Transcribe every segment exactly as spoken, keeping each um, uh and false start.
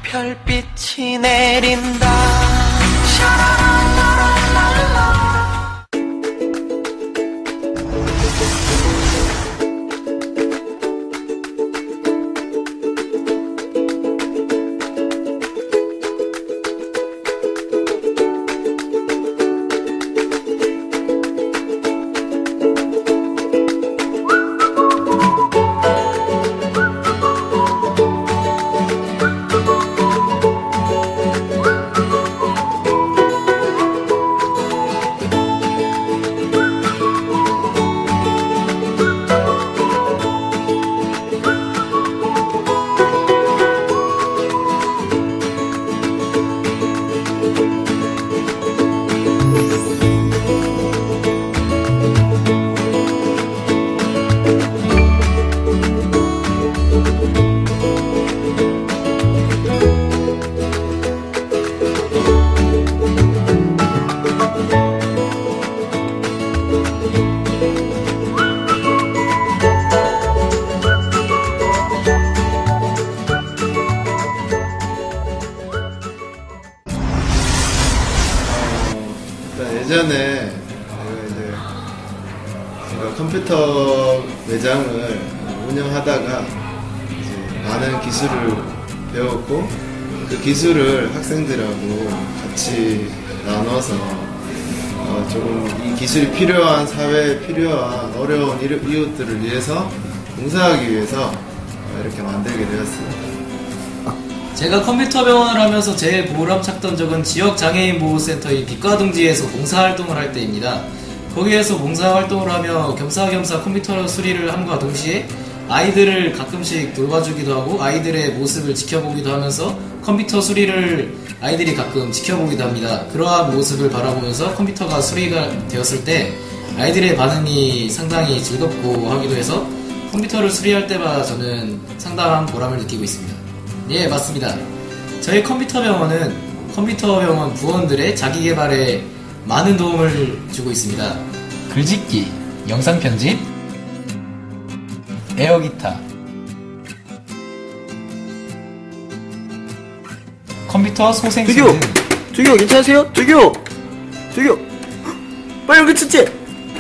별빛이 내린다. 예전에 제가 이제 제가 컴퓨터 매장을 운영하다가 이제 많은 기술을 배웠고 그 기술을 학생들하고 같이 나눠서 어 조금 이 기술이 필요한 사회에 필요한 어려운 이웃들을 위해서 봉사하기 위해서 이렇게 만들게 되었습니다. 제가 컴퓨터 병원을 하면서 제일 보람찼던 적은 지역장애인 보호센터인 빛과둥지에서 봉사활동을 할 때입니다. 거기에서 봉사활동을 하며 겸사겸사 컴퓨터 수리를 함과 동시에 아이들을 가끔씩 돌봐주기도 하고 아이들의 모습을 지켜보기도 하면서 컴퓨터 수리를 아이들이 가끔 지켜보기도 합니다. 그러한 모습을 바라보면서 컴퓨터가 수리가 되었을 때 아이들의 반응이 상당히 즐겁고 하기도 해서 컴퓨터를 수리할 때마다 저는 상당한 보람을 느끼고 있습니다. 예, 맞습니다. 저희 컴퓨터 병원은 컴퓨터 병원 부원들의 자기개발에 많은 도움을 주고 있습니다. 글짓기, 영상 편집, 에어기타, 컴퓨터 소생술 등. 저기요, 괜찮으세요? 저기요, 저기요, 빨리 여기 출제.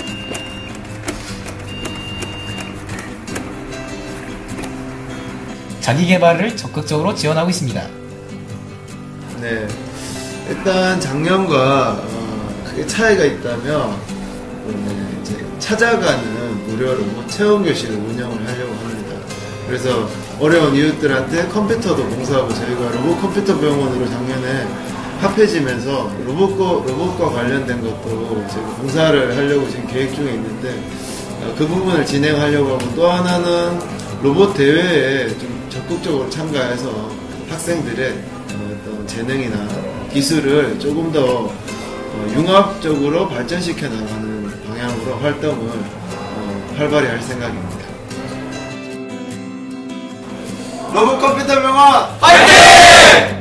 자기개발을 적극적으로 지원하고 있습니다. 네, 일단 작년과 어, 크게 차이가 있다면 네, 이제 찾아가는 무료로 체험교실을 운영을 하려고 합니다. 그래서 어려운 이웃들한테 컴퓨터도 봉사하고 저희가 로봇 컴퓨터 병원으로 작년에 합해지면서 로봇과, 로봇과 관련된 것도 지금 봉사를 하려고 지금 계획 중에 있는데 어, 그 부분을 진행하려고 하고 또 하나는 로봇 대회에 좀 적극적으로 참가해서 학생들의 어떤 재능이나 기술을 조금 더 융합적으로 발전시켜 나가는 방향으로 활동을 활발히 할 생각입니다. 로봇 컴퓨터 병원 화이팅!